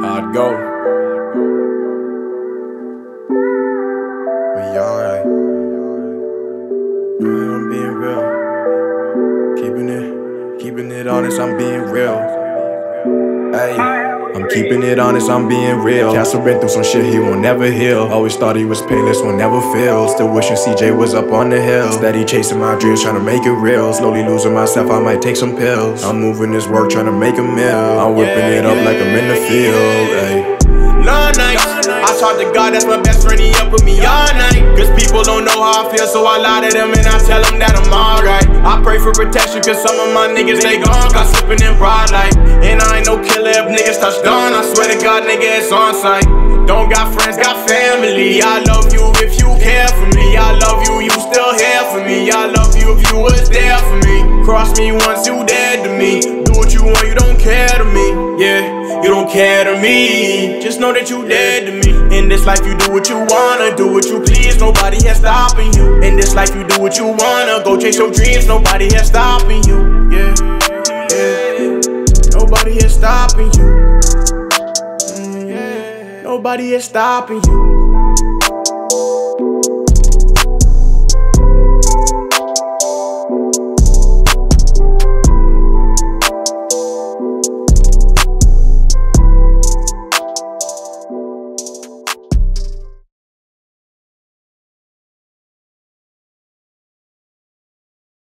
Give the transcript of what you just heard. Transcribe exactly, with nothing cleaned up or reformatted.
How'd go? We alright. I'm being real. Keeping it, keeping it honest, I'm being real. Hey, I'm keeping it honest, I'm being real. Caspa been through some shit he won't never heal. Always thought he was painless, won't never fail. Still wishing C J was up on the hill. Steady chasing my dreams, trying to make it real. Slowly losing myself, I might take some pills. I'm moving this work, trying to make a meal. I'm whipping it up like I'm in the field. Hey. Long nights, I talk to God, that's my best friend, he up with me all night. Cause people don't know how I feel, so I lie to them and I tell them that I'm alright. I pray for protection, cause some of my niggas, they gone, got slipping in broad light. And I ain't no killer if niggas touch dawn, I swear to God, nigga, it's on sight. Don't got friends, got family. I love you if you care for me. I love you, you still here for me. I love you if you was there for me. Cross me once, you dead to me. Do what you want, you don't care to me. Yeah, you don't care to me. Just know that you dead to me. In this life you do what you wanna, do what you please, nobody here stopping you. In this life you do what you wanna, go chase your dreams, nobody here stopping you. Yeah, yeah, nobody here stopping you. Mm, yeah. Nobody here stopping you.